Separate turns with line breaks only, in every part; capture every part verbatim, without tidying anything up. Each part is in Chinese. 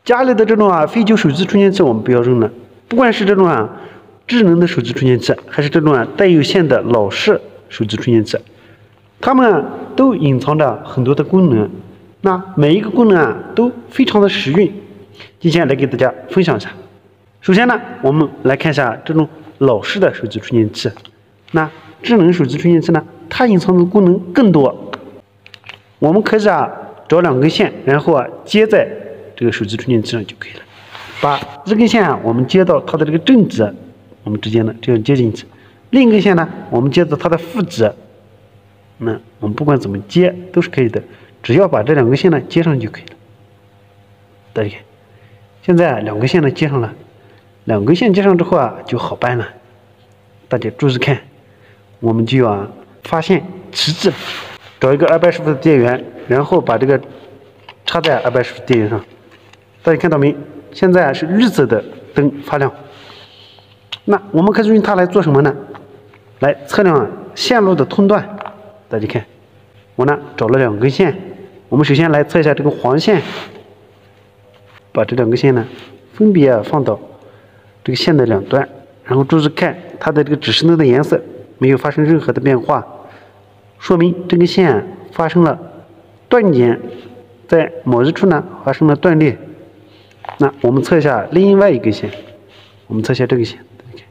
家里的这种啊废旧手机充电器我们不要扔了，不管是这种啊智能的手机充电器，还是这种啊带有线的老式手机充电器，它们啊都隐藏着很多的功能，那每一个功能啊都非常的实用。今天来给大家分享一下。首先呢，我们来看一下这种老式的手机充电器。那智能手机充电器呢，它隐藏的功能更多。我们可以啊找两根线，然后啊接在这个手机充电器上就可以了。把这根线啊，我们接到它的这个正极，我们直接呢这样接进去；另一根线呢，我们接到它的负极。那我们不管怎么接都是可以的，只要把这两根线呢接上就可以了。大家看，现在两根线呢接上了，两根线接上之后啊就好办了。大家注意看，我们就要啊发现旗帜，找一个二百十伏的电源，然后把这个插在二百十伏电源上。大家看到没？现在是绿色的灯发亮。那我们可以用它来做什么呢？来测量线路的通断。大家看，我呢找了两根线，我们首先来测一下这个黄线，把这两根线呢分别放到这个线的两端，然后注意看它的这个指示灯的颜色没有发生任何的变化，说明这根线发生了断点，在某一处呢发生了断裂。那我们测一下另外一根线，我们测一下这个线，大家看，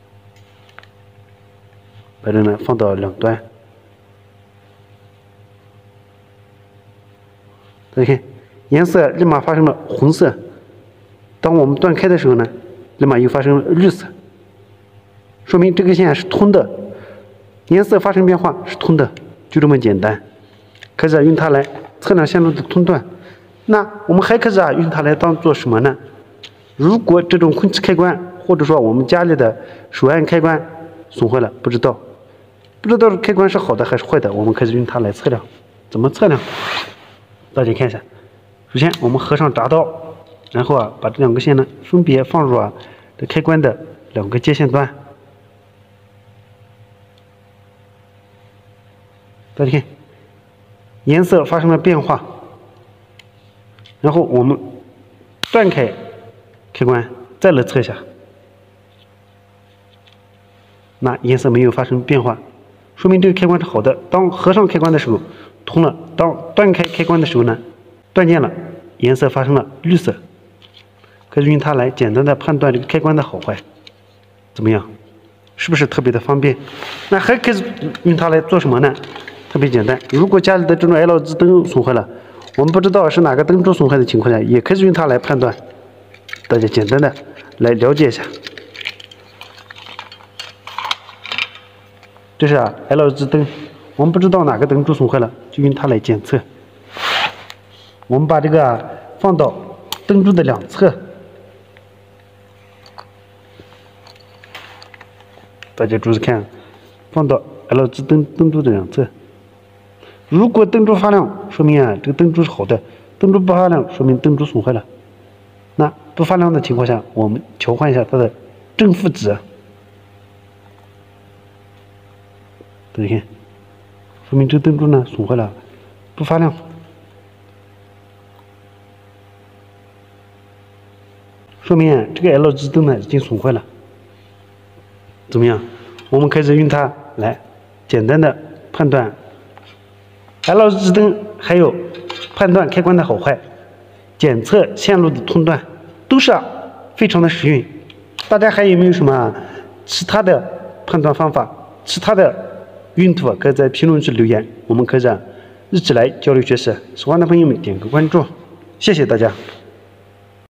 把这呢放到两端，大家看颜色立马发生了红色，当我们断开的时候呢，立马又发生了绿色，说明这根线是通的，颜色发生变化是通的，就这么简单。可以用它来测量线路的通断。那我们还可以啊用它来当做什么呢？如果这种空气开关，或者说我们家里的手按开关损坏了，不知道不知道开关是好的还是坏的，我们可以用它来测量。怎么测量？大家看一下，首先我们合上铡刀，然后啊把这两个线呢分别放入啊这开关的两个接线端。大家看，颜色发生了变化。然后我们断开开关，再来测一下，那颜色没有发生变化，说明这个开关是好的。当合上开关的时候通了，当断开开关的时候呢断电了，颜色发生了绿色。可以用它来简单的判断这个开关的好坏，怎么样？是不是特别的方便？那还可以用它来做什么呢？特别简单，如果家里的这种 L E D 灯损坏了，我们不知道是哪个灯珠损坏的情况下，也可以用它来判断。大家简单的来了解一下。这是啊 L E D 灯，我们不知道哪个灯珠损坏了，就用它来检测。我们把这个、啊、放到灯珠的两侧，大家注意看，放到 L E D 灯灯珠的两侧。如果灯珠发亮，说明啊这个灯珠是好的；灯珠不发亮，说明灯珠损坏了。那不发亮的情况下，我们调换一下它的正负极。大家看，说明这灯珠呢损坏了，不发亮。说明啊这个 L E D 灯呢已经损坏了。怎么样？我们可以用它来简单的判断。L E D 灯还有判断开关的好坏，检测线路的通断，都是啊非常的实用。大家还有没有什么其他的判断方法、其他的用途，可以在评论区留言，我们可以一起来交流学习。喜欢的朋友们点个关注，谢谢大家。